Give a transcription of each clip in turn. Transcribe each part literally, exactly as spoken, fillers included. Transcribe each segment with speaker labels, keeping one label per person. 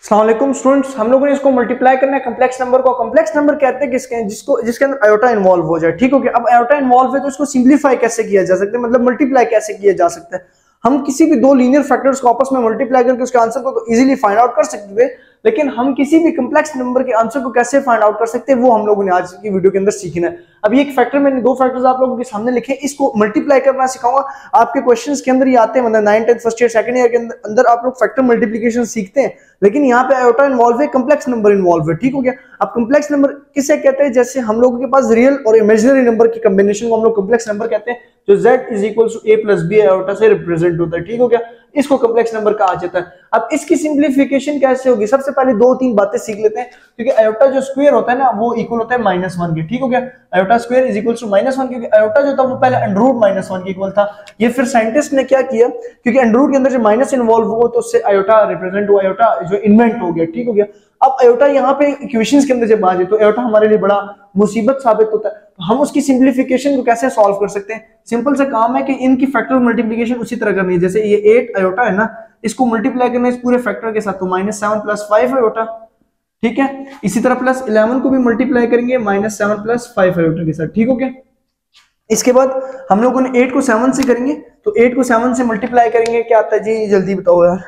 Speaker 1: अस्सलाम वालेकुम स्टूडेंट्स, हम लोगों ने इसको मल्टीप्लाई करना है कम्प्लेक्स नंबर को। कम्प्लेक्स नंबर कहते हैं किसके जिसको जिसके अंदर आयोटा इन्वॉल्व हो जाए। ठीक हो गया। अब आयोटा इन्वॉल्व है तो इसको सिंप्लीफाई कैसे किया जा सकता है, मतलब मल्टीप्लाई कैसे किया जा सकता है। हम किसी भी दो लीनियर फैक्टर्स को आपस में मल्टीप्लाई करके उसके आंसर को तो इजीली फाइंड आउट कर सकते थे, लेकिन हम किसी भी कम्प्लेक्स नंबर के आंसर को कैसे फाइंड आउट कर सकते हैं वो हम लोगों ने आज की वीडियो के अंदर सीखना है। अब ये एक फैक्टर मैंने दो फैक्टर्स आप लोगों के सामने लिखे, इसको मल्टीप्लाई करना सिखाऊंगा। आपके क्वेश्चंस के अंदर ये आते हैं, मतलब nine tenth first year second year के अंदर आप लोग फैक्टर मल्टीप्लिकेशन सीखते हैं, लेकिन यहाँ पे आयोटा इन्वॉल्व है, कम्प्लेक्स नंबर इन्वॉल्व है। ठीक हो गया। अब कम्प्लेक्स नंबर किसे कहते हैं, जैसे हम लोगों के पास रियल और इमेजिनरी नंबर की कॉम्बिनेशन को हम लोग कम्प्लेक्स नंबर कहते हैं, जो z is equal to a plus b iota से रिप्रेजेंट होता है। ठीक हो गया। इसको कम्प्लेक्स नंबर कहा जाता है। अब इसकी सिंप्लीफिकेशन कैसे होगी, सबसे पहले दो तीन बातें सीख लेते हैं, क्योंकि आयोटा जो स्क्वायर होता है ना वो इक्वल होता है माइनस वन के। ठीक हो गया। Iota square is equal to minus one, क्योंकि आयोटा जो था वो पहले अंडर रूट माइनस वन के इक्वल था। ये फिर साइंटिस्ट ने क्या किया, क्योंकि अंडर रूट के अंदर जो माइनस इन्वॉल्व हुआ तो उससे आयोटा रिप्रेजेंट हुआ, आयोटा जो इन्वेंट हो गया। ठीक हो गया। अब आयोटा यहाँ पे इक्वेशंस के अंदर जब आ जाए तो आयोटा हमारे लिए बड़ा मुसीबत साबित होता है। तो हम उसकी सिंप्लीफिकेशन को कैसे सॉल्व कर सकते हैं, सिंपल सा काम है कि इनकी फैक्टर मल्टीप्लिकेशन उसी तरह करनी है। जैसे ये एट आयोटा है ना, इसको मल्टीप्लाई करना है इस पूरे फैक्टर के साथ, तो minus seven plus five iota. ठीक है। इसी तरह प्लस इलेवन को भी मल्टीप्लाई करेंगे minus seven plus five iota के साथ। ठीक हो गया। इसके बाद हम लोगों ने एट को सेवन से करेंगे, तो एट को सेवन से मल्टीप्लाई करेंगे, क्या आता है जी जल्दी बताओ यार।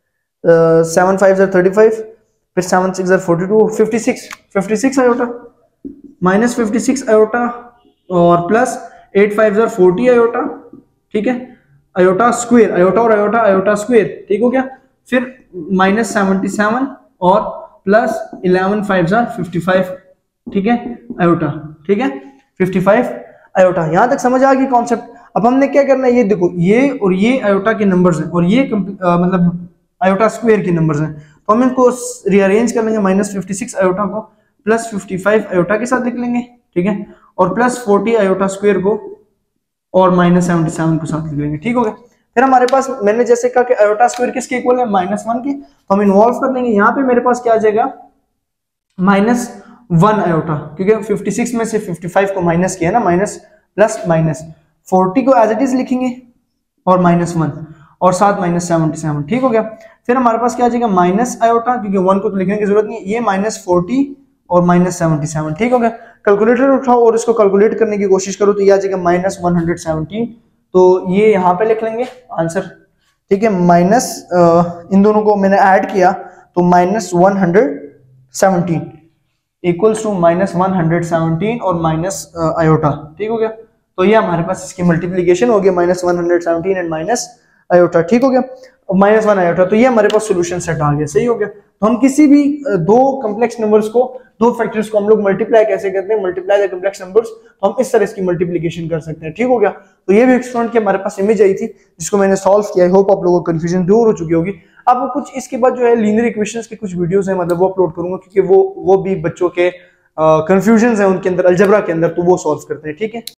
Speaker 1: Seven five are thirty five, फिर seven six are forty two, fifty six, fifty six iota minus fifty six iota, और plus eight five are forty iota. ठीक है। आयोटा स्क्वायर, आयोटा और आयोटा, आयोटा स्क्वायर। ठीक हो गया। फिर minus seventy seven और plus eleven five are fifty five. ठीक है। आयोटा। ठीक है। Fifty five iota. यहां तक समझ आ गई कॉन्सेप्ट। अब हमने क्या करना है, ये देखो ये और ये आयोटा के नंबर्स हैं और ये आ, मतलब आयोटा स्क्वायर के नंबर्स हैं, तो हम इनको रीअरेंज कर लेंगे। माइनस फिफ्टी सिक्स आयोटा को प्लस फिफ्टी फाइव आयोटा के साथ लिख लेंगे। ठीक है। और प्लस फोर्टी आयोटा स्क्वायर को और माइनस सेवेंटी सेवन को साथ लिख लेंगे। ठीक हो गया। फिर हमारे पास मैंने जैसे कहा कि आयोटा स्क्वायर किसके इक्वल है, माइनस वन की, तो हम इन्वॉल्व कर लेंगे। यहाँ पे मेरे पास क्या आ जाएगा, माइनस वन आयोटा, क्योंकि फिफ्टी सिक्स में से फिफ्टी फाइव को माइनस किया ना, माइनस प्लस माइनस, फोर्टी को एज इट इज लिखेंगे और माइनस वन और साथ माइनस सेवेंटी सेवन। ठीक हो गया। फिर हमारे पास क्या आ जाएगा, माइनस आयोटा, क्योंकि वन को तो लिखने की जरूरत नहीं है, ये माइनस फोर्टी और माइनस सेवेंटी सेवन। ठीक हो गया। कैलकुलेटर उठाओ और इसको कैलकुलेट करने की कोशिश करो, तो ये आ जाएगा माइनस वन हंड्रेड सेवनटीन, तो ये यहाँ पे लिख लेंगे आंसर। ठीक है। माइनस इन दोनों को मैंने ऐड किया तो minus one hundred seventeen equals to minus one hundred seventeen और माइनस आयोटा। ठीक हो गया। तो ये हमारे पास इसकी मल्टीप्लीकेशन हो गया, minus one hundred seventeen and minus iota. ठीक हो गया। माइनस वन आयोटा, तो ये हमारे पास सोल्यूशन सेट आ गया। सही हो गया। तो हम किसी भी दो कम्प्लेक्स नंबर्स को, दो फैक्टर्स को हम लोग मल्टीप्लाई कैसे करते हैं, मल्टीप्लाई द कम्प्लेक्स नंबर्स, तो हम इस तरह इसकी मल्टीप्लिकेशन कर सकते हैं। ठीक हो गया। तो ये भी एक स्टूडेंट की हमारे पास इमेज आई थी जिसको मैंने सॉल्व किया। आई होप आप लोगों को कंफ्यूजन दूर हो चुकी होगी। अब कुछ इसके बाद जो है लीनियर इक्वेशंस के कुछ वीडियोस हैं, मतलब वो अपलोड करूंगा, क्योंकि वो वो भी बच्चों के कंफ्यूजन है उनके अंदर अलजेब्रा के अंदर, तो वो सॉल्व करते हैं। ठीक है।